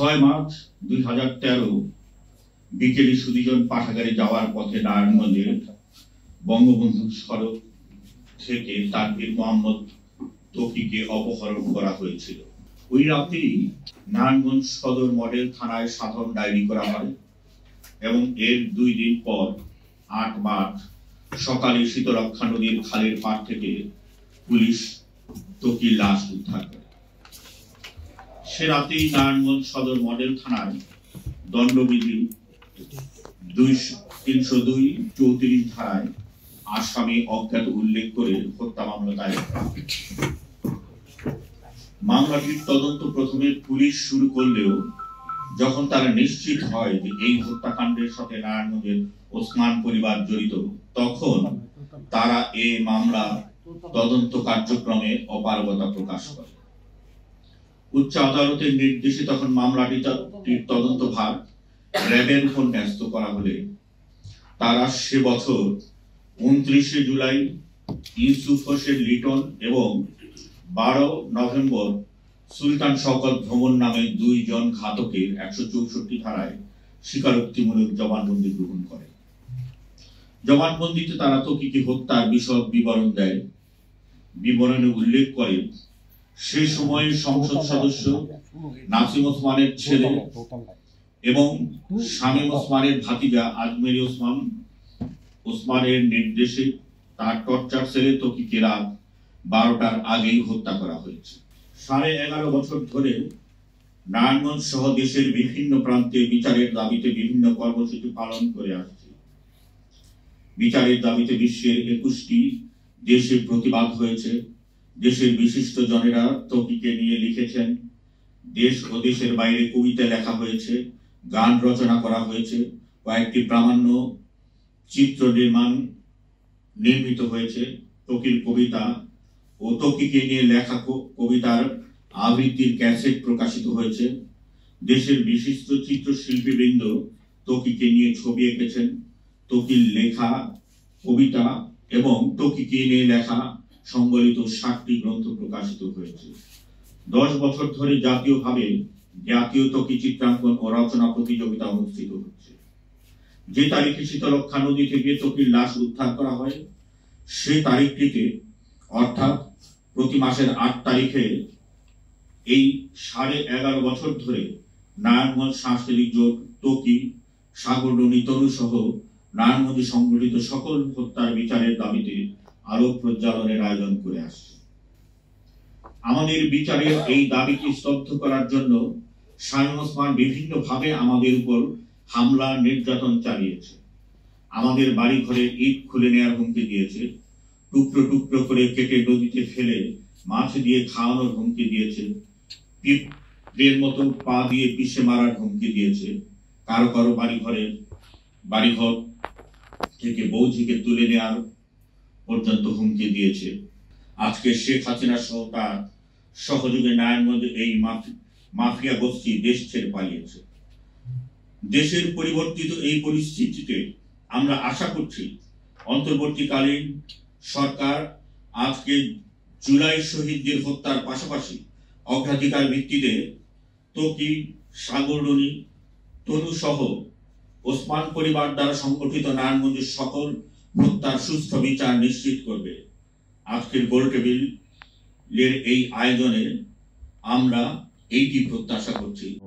6 March 2013 বিকেলে সুদীজন পাঠাগারে যাওয়ার পথে নারায়ণগঞ্জের বঙ্গবন্ধু সড়ক থেকে তানভীর মোহাম্মদ তৌকিকে অপহরণ করা হয়েছিল। ওই রাতেই নারায়ণগঞ্জ সদর মডেল থানায় সাধারণ ডায়েরি করা হয় এবং এর 2 দিন পর 8 মার্চ সকালে শীতলক্ষা নদীর খালের পাড় থেকে পুলিশ তৌকির লাশ উদ্ধার করে। সে রাতেই নারায়ণগঞ্জ সদর মডেল থানায় দণ্ডবিধি 302-34 ধারায় আসামি অজ্ঞাত উল্লেখ করে হত্যা মামলা দায়ের করা হয়। মামলাটির তদন্ত প্রথমে পুলিশ শুরু করলেও যখন তারা নিশ্চিত হয় যে এই হত্যাকাণ্ডের সাথে নারায়ণগঞ্জের ওসমান পরিবার জড়িত, তখন তারা এই মামলা তদন্ত কার্যক্রমে অপারগতা প্রকাশ করে। উচ্চ আদালতের নির্দেশে তখন মামলাটির তদন্তভার র্যাবের উপর ন্যস্ত করা হলে তারা সে বছর 29 জুলাই ইউসুফ হোসেন লিটন এবং 12 নভেম্বর সুলতান শওকত ভ্রমণ নামে 2 জন ঘাতকের 164 ধারায় স্বীকারোক্তিমূলক জবানবন্দি গ্রহণ করে। জবানবন্দিতে তারা তৌকিকে হত্যার বিশদ বিবরণ দেয়। বিবরণে উল্লেখ করে সেই সময়ে সংসদ সদস্য নাসিম ওসমানের ছেলে এবং শামীম ওসমানের ভাতিজা আজমেরি ওসমানের নির্দেশে তার টর্চার সেলে তৌকিকে রাত 12টার আগেই হত্যা করা হয়েছে। 11.5 বছর ধরে নারায়ণগঞ্জ সহ দেশের বিভিন্ন প্রান্তে বিচারের দাবিতে বিভিন্ন কর্মসূচি পালন করে আসছে। বিচারের দাবিতে বিশ্বের 21টি দেশে প্রতিবাদ হয়েছে। দেশের বিশিষ্ট জনেরা তৌকিকে নিয়ে লিখেছেন। দেশ ও দেশের বাইরে কবিতা লেখা হয়েছে, গান রচনা করা হয়েছে, কয়েকটি প্রামাণ্য চিত্র নির্মিত হয়েছে। তৌকির কবিতা ও তৌকিকে নিয়ে লেখা কবিতার আবৃত্তির ক্যাসেট প্রকাশিত হয়েছে। দেশের বিশিষ্ট চিত্রশিল্পীবৃন্দ তৌকিকে নিয়ে ছবি এঁকেছেন। তৌকির লেখা কবিতা এবং তৌকিকে নিয়ে লেখা সংবলিত 7টি গ্রন্থ প্রকাশিত হয়েছে। 10 বছর ধরে জাতীয়ভাবে জাতীয় তৌকি চিত্রাঙ্কন ও রচনা প্রতিযোগিতা অনুষ্ঠিত হচ্ছে। যে তারিখে শীতলক্ষা নদী থেকে তৌকির লাশ উদ্ধার করা হয় সেই তারিখটিতে অর্থাৎ প্রতি মাসের 8 তারিখে এই 11.5 বছর ধরে নারায়ণগঞ্জ সাংস্কৃতিক জোট তৌকি, সাগররণী, তনু সহ নারায়ণগঞ্জে সংঘটিত সকল হত্যার বিচারের দাবিতে আলোক প্রজ্বালনের আয়োজন করে আসছে। আমাদের বিচারের এই দাবিকে স্তব্ধ করার জন্য শামীম ওসমান বিভিন্ন ভাবে আমাদের উপর হামলা নির্যাতন চালিয়েছে। আমাদের বাড়ি ঘরে ইট খুলে নেওয়ার হুমকি দিয়েছে, টুকরো টুকরো করে কেটে নদীতে ফেলে মাছ দিয়ে খাওয়ানোর হুমকি দিয়েছে, পিঁপড়ের মতো পা দিয়ে পিষে মারার হুমকি দিয়েছে, কারো কারো বাড়িঘর থেকে বৌঝিকে তুলে নেওয়ার পর্যন্ত হুমকি দিয়েছে। আজকে শেখ হাসিনা সহ তার সহযোগে নারায়ণগঞ্জে এই মাফিয়া গোষ্ঠী দেশ ছেড়ে পালিয়েছে। দেশের পরিবর্তিত এই পরিস্থিতিতে আমরা আশা করছি অন্তর্বর্তীকালীন সরকার আজকে জুলাই শহীদদের হত্যার পাশাপাশি অগ্রাধিকার ভিত্তিতে তৌকি, সাগররণী, তনু সহ ওসমান পরিবার দ্বারা সংগঠিত নারায়ণগঞ্জের সকল হত্যার সুষ্ঠু বিচার নিশ্চিত করবে। আজকের গোল টেবিলের এই আয়োজনে আমরা এইটি প্রত্যাশা করছি।